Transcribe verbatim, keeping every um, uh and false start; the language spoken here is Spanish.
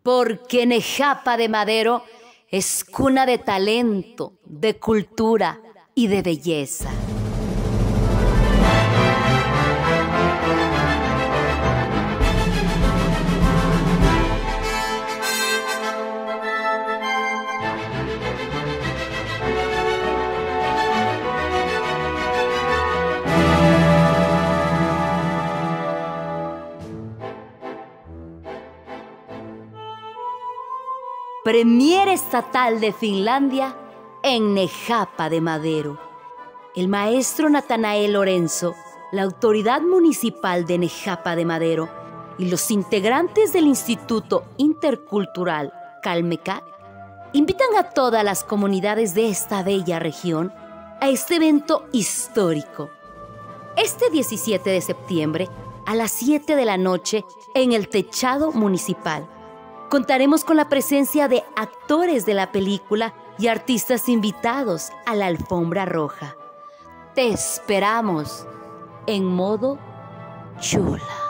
porque Nejapa de Madero es cuna de talento, de cultura y de belleza. Premier estatal de Finlandia en Nejapa de Madero. El maestro Natanael Lorenzo, la autoridad municipal de Nejapa de Madero y los integrantes del Instituto Intercultural Calmecac invitan a todas las comunidades de esta bella región a este evento histórico. Este diecisiete de septiembre a las siete de la noche en el techado municipal. Contaremos con la presencia de actores de la película y artistas invitados a la alfombra roja. Te esperamos en modo chula.